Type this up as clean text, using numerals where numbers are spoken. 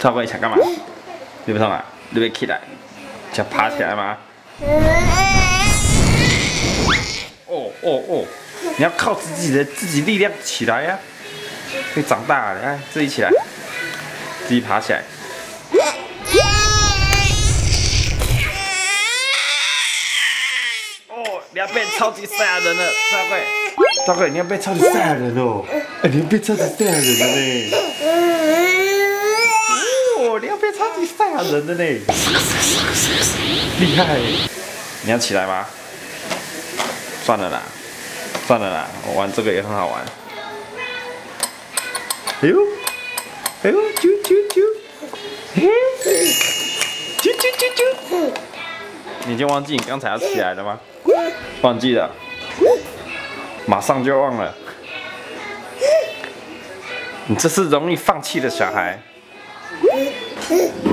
超哥，你想干嘛？你不痛啊？你别起来，想爬起来吗？哦，你要靠自己力量起来呀、会长大了，来自己起来，自己爬起来。哦，你要变超级赛亚人了，赵贵，你要变超级赛亚人哦！哎，你要变超级赛亚人了呢！哦，你要变超级赛亚人了呢！厉害！你要起来吗？算了啦，我玩这个也很好玩。哎呦，啾，嘿，啾，你已经忘记你刚才要起来了吗？忘记了，马上就忘了。你这是容易放弃的小孩。